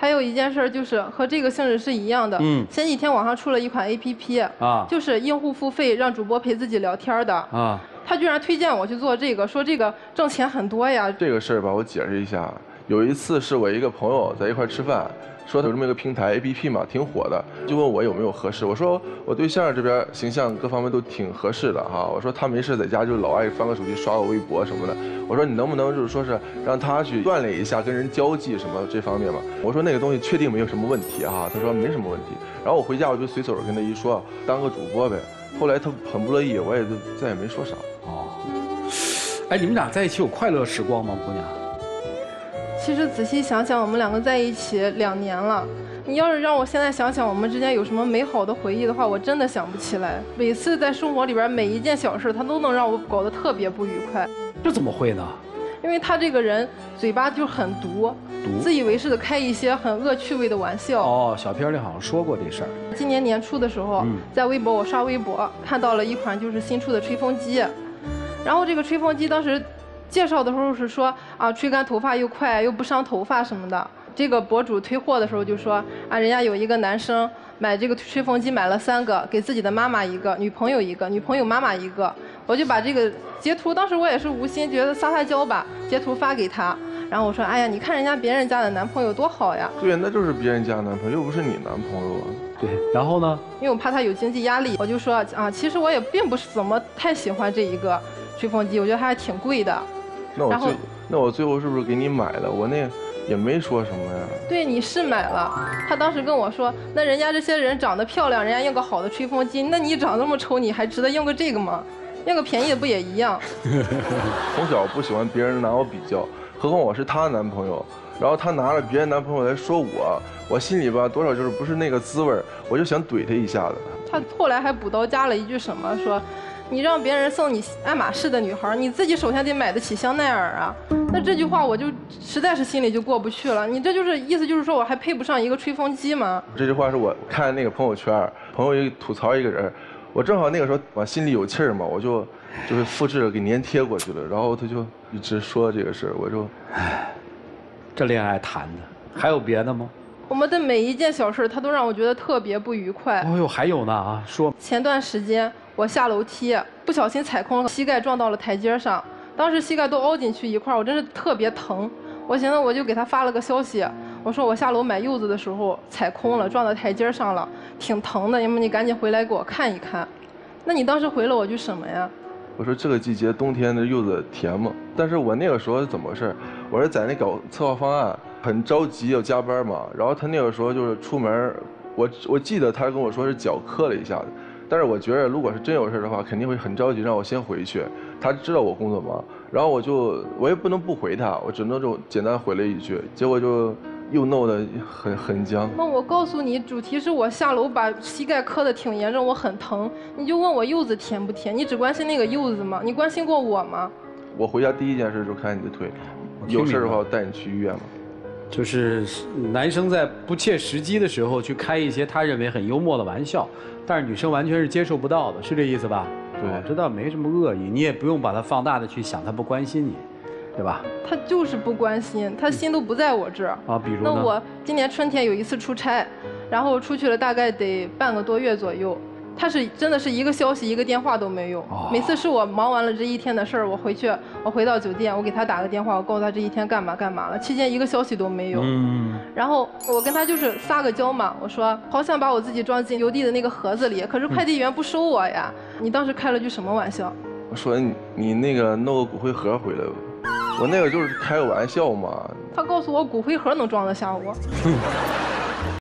还有一件事就是和这个性质是一样的。前几天网上出了一款 APP 啊，就是用户付费让主播陪自己聊天的啊。他居然推荐我去做这个，说这个挣钱很多呀。 这个事儿吧，我解释一下。有一次是我一个朋友在一块吃饭，说有这么一个平台 APP 嘛，挺火的，就问我有没有合适。我说我对象这边形象各方面都挺合适的哈。我说他没事在家就老爱翻个手机刷个微博什么的。我说你能不能就是说是让他去锻炼一下跟人交际什么这方面嘛？我说那个东西确定没有什么问题哈。他说没什么问题。然后我回家我就随手跟他一说，当个主播呗。后来他很不乐意，我也就再也没说啥。哦， 哎，你们俩在一起有快乐时光吗，姑娘？ 其实仔细想想，我们两个在一起2年了。你要是让我现在想想我们之间有什么美好的回忆的话，我真的想不起来。每次在生活里边每一件小事，他都能让我搞得特别不愉快。 这怎么会呢？ 因为他这个人嘴巴就很毒，自以为是的开一些很恶趣味的玩笑。 哦，小片里好像说过这事儿。 今年年初的时候，在微博我刷微博看到了一款就是新出的吹风机，然后这个吹风机当时介绍的时候是说啊，吹干头发又快又不伤头发什么的。这个博主推货的时候就说啊，人家有一个男生买这个吹风机买了3个，给自己的妈妈1个，女朋友1个，女朋友妈妈1个。我就把这个截图，当时我也是无心，觉得撒娇吧，截图发给他。然后我说，哎呀，你看人家别人家的男朋友多好呀。 对，那就是别人家男朋友，又不是你男朋友啊。 对，然后呢？ 因为我怕他有经济压力，我就说啊，其实我也并不是怎么太喜欢这一个吹风机，我觉得还挺贵的。 那我最后是不是给你买了？我那也没说什么呀。 对，你是买了。他当时跟我说，那人家这些人长得漂亮，人家用个好的吹风机，那你长那么丑，你还值得用个这个吗？用个便宜的不也一样？ 从小不喜欢别人拿我比较，何况我是她男朋友，然后她拿了别人男朋友来说我心里吧多少就是不是那个滋味，我就想怼他一下子。 他后来还补刀加了一句什么说。你让别人送你爱马仕的女孩，你自己首先得买得起香奈儿啊。那这句话我就实在是心里就过不去了。你这就是意思就是说我还配不上一个吹风机吗？ 这句话是我看那个朋友圈，朋友一吐槽一个人，我正好那个时候我心里有气儿嘛，我就是复制了给粘贴过去了，然后他就一直说这个事儿，我就， 唉，这恋爱谈的还有别的吗？ 我们的每一件小事他都让我觉得特别不愉快。 哦呦，还有呢啊，说前段时间。我下楼梯不小心踩空了，膝盖撞到了台阶上，当时膝盖都凹进去一块，我真是特别疼。我寻思我就给他发了个消息，我说我下楼买柚子的时候踩空了，撞到台阶上了，挺疼的，要么你赶紧回来给我看一看。那你当时回了我句什么呀？ 我说这个季节冬天的柚子甜吗？但是我那个时候是怎么回事？我是在那搞策划方案，很着急要加班嘛，然后他那个时候就是出门，我记得他跟我说是脚磕了一下子。但是我觉得，如果是真有事的话，肯定会很着急，让我先回去。他知道我工作忙，然后我也不能不回他，我只能就简单回了一句，结果就又弄得很僵。 那我告诉你，主题是我下楼把膝盖磕得挺严重，我很疼。你就问我柚子甜不甜？你只关心那个柚子吗？你关心过我吗？ 我回家第一件事就看你的腿，有事的话我带你去医院嘛。 就是男生在不切实际的时候去开一些他认为很幽默的玩笑，但是女生完全是接受不到的，是这意思吧？ 对， 这倒没什么恶意，你也不用把它放大的去想他不关心你，对吧？ 他就是不关心，他心都不在我这儿啊。比如呢？ 那我今年春天有一次出差，然后出去了大概得半个多月左右。他是真的是一个消息一个电话都没有，每次是我忙完了这一天的事儿，我回到酒店，我给他打个电话，我告诉他这一天干嘛了，期间一个消息都没有。然后我跟他就是撒个娇嘛，我说好想把我自己装进邮递的那个盒子里，可是快递员不收我呀。你当时开了句什么玩笑？ 我说你那个弄个骨灰盒回来吧，我那个就是开个玩笑嘛。 他告诉我骨灰盒能装得下我。